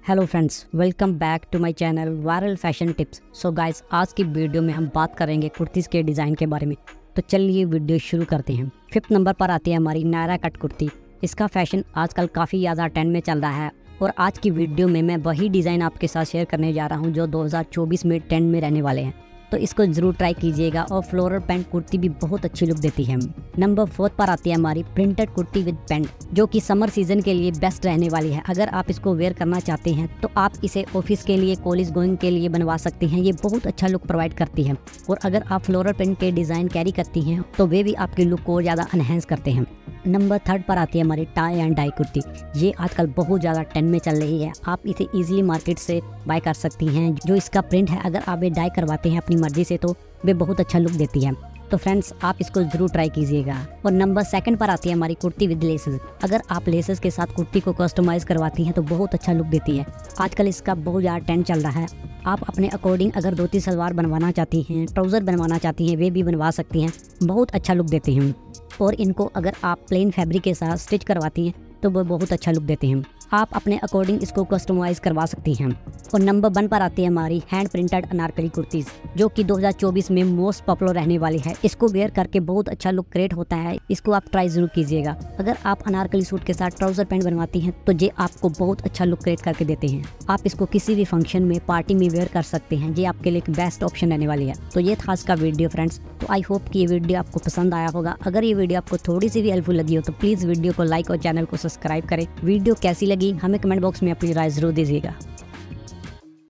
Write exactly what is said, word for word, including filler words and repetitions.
Hello friends, welcome back to my channel viral fashion tips. So guys, आज की video में हम बात करेंगे कुर्तीज़ के डिज़ाइन के बारे में। तो चलिए वीडियो शुरू करते हैं। फिफ्थ नंबर पर आती है हमारी नायरा कट कुर्ती। इसका फैशन आजकल काफ़ी ज़्यादा ट्रेंड में चल रहा है और आज की वीडियो में मैं वही डिज़ाइन आपके साथ शेयर करने जा रहा हूँ जो दो हज़ार चौबीस में ट्रेंड में रहने वाले हैं। तो इसको ज़रूर ट्राई कीजिएगा और फ्लोरल पैंट कुर्ती भी बहुत अच्छी लुक देती है। नंबर फोर्थ पर आती है हमारी प्रिंटेड कुर्ती विद पैंट, जो कि समर सीजन के लिए बेस्ट रहने वाली है। अगर आप इसको वेयर करना चाहते हैं तो आप इसे ऑफिस के लिए, कॉलेज गोइंग के लिए बनवा सकते हैं। ये बहुत अच्छा लुक प्रोवाइड करती है और अगर आप फ्लोरल प्रिंट के डिज़ाइन कैरी करती हैं तो वे भी आपकी लुक को ज़्यादा एनहेंस करते हैं। नंबर थर्ड पर आती है हमारी टाई एंड डाई कुर्ती। ये आजकल बहुत ज़्यादा ट्रेंड में चल रही है। आप इसे इजीली मार्केट से बाय कर सकती हैं। जो इसका प्रिंट है, अगर आप ये डाई करवाते हैं अपनी मर्जी से तो वे बहुत अच्छा लुक देती है। तो फ्रेंड्स, आप इसको ज़रूर ट्राई कीजिएगा। और नंबर सेकंड पर आती है हमारी कुर्ती विद लेसेस। अगर आप लेसेस के साथ कुर्ती को कस्टमाइज करवाती हैं तो बहुत अच्छा लुक देती है। आजकल इसका बहुत ज़्यादा ट्रेंड चल रहा है। आप अपने अकॉर्डिंग अगर धोती सलवार बनवाना चाहती हैं, ट्राउज़र बनवाना चाहती हैं, वे भी बनवा सकती हैं। बहुत अच्छा लुक देते हैं और इनको अगर आप प्लेन फैब्रिक के साथ स्टिच करवाती हैं तो वो बहुत अच्छा लुक देते हैं। आप अपने अकॉर्डिंग इसको कस्टमाइज करवा सकती हैं। और नंबर वन पर आती है हमारी हैंड प्रिंटेड अनारकली कुर्तीज़, जो कि दो हज़ार चौबीस में मोस्ट पॉपुलर रहने वाली है। इसको वेयर करके बहुत अच्छा लुक क्रिएट होता है। इसको आप ट्राई जरूर कीजिएगा। अगर आप अनारकली सूट के साथ ट्राउजर पैंट बनवाती हैं तो ये आपको बहुत अच्छा लुक क्रिएट करके देते हैं। आप इसको किसी भी फंक्शन में, पार्टी में वेयर कर सकते हैं। ये आपके लिए एक बेस्ट ऑप्शन रहने वाली है। तो ये था आज का वीडियो फ्रेंड्स। तो आई होप कि ये वीडियो आपको पसंद आया होगा। अगर ये वीडियो आपको थोड़ी सी भी हेल्पफुल लगी हो तो प्लीज़ वीडियो को लाइक और चैनल को सब्सक्राइब करें। वीडियो कैसी लगी हमें कमेंट बॉक्स में अपनी राय जरूर दीजिएगा।